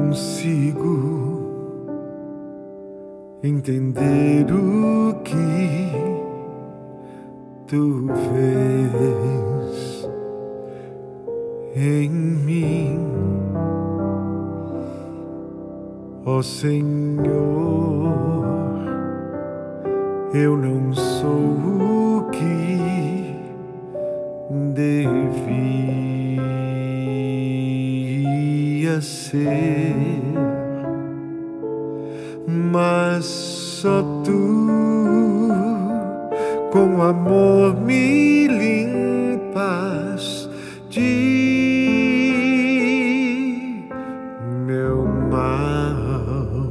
consigo entender o que tu vês em mim, ó Senhor. Eu não sou o que devia ser, mas só tu com amor me limpas de meu mal,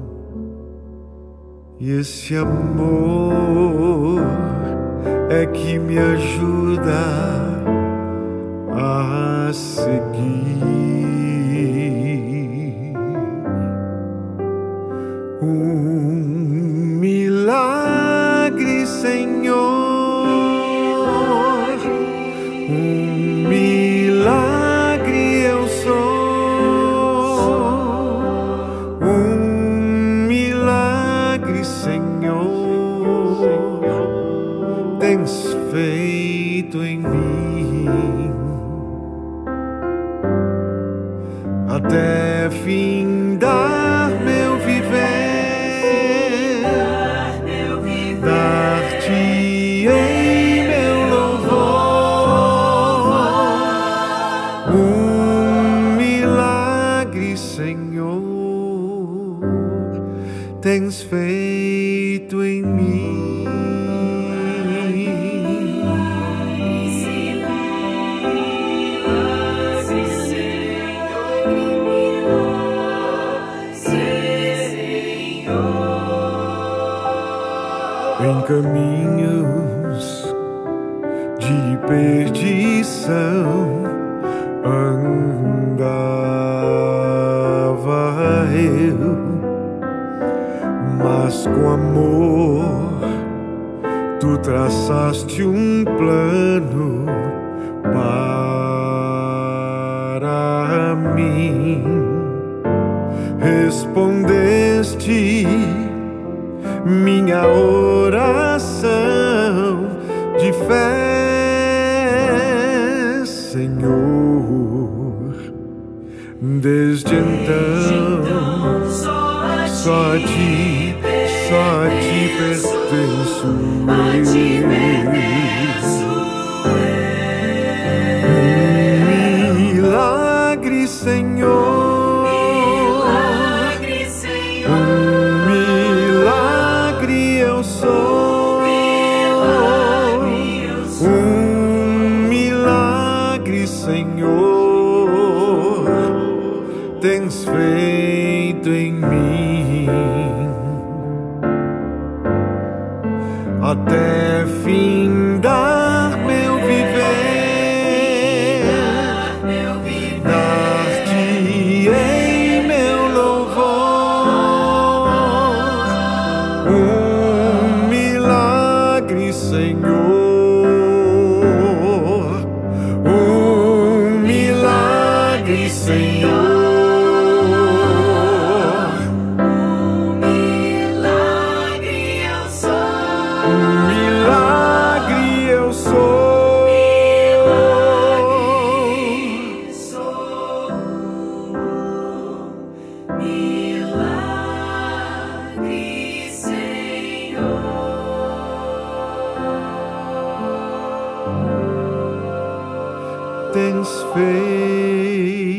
e esse amor é que me ajuda a seguir. Milagre, Senhor, milagre eu sou, milagre, Senhor, tens feito em mim, até findar meu viver. Dar-te-ei meu louvor, milagre, Senhor, tens feito em mim. Em caminhos de perdição andava eu, mas com amor tu traçaste um plano para mim. Respondeste minha oração de fé, Senhor. Desde então só a ti pertenço eu. Milagre, Senhor. Milagre, Senhor, tens feito em mim, até findar meu viver. Dar-te-ei meu louvor, milagre, Senhor. Senhor, milagre eu sou, milagre eu sou, milagre sou, milagre, Senhor, tens feito